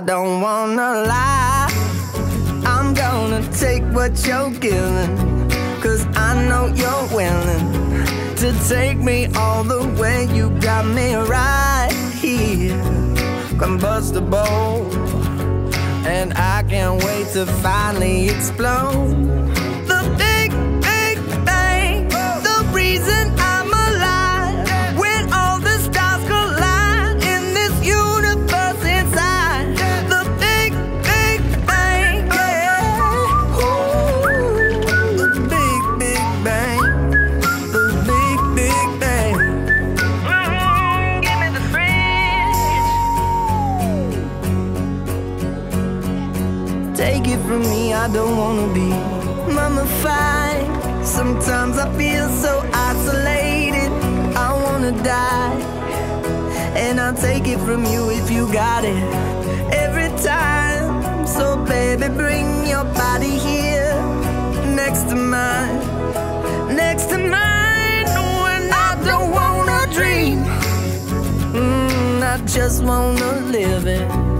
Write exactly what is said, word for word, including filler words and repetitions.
don't wanna lie, I'm gonna take what you're giving, 'cause I know you're willing to take me all the way. You got me right here, combustible, and I can't wait to finally explode. The big, big bang, the reason I'm alive, when all the stars collide in this universe inside. The big, big bang, yeah. Ooh, the big, big bang, the big, big bang. Mm-hmm, give me the fridge. Take it from me, I don't wanna be mummified. Sometimes I feel so isolated, I wanna die. And I'll take it from you if you got it every time. So baby, bring your body here, next to mine, next to mine. When I don't wanna dream, mm, I just wanna live it.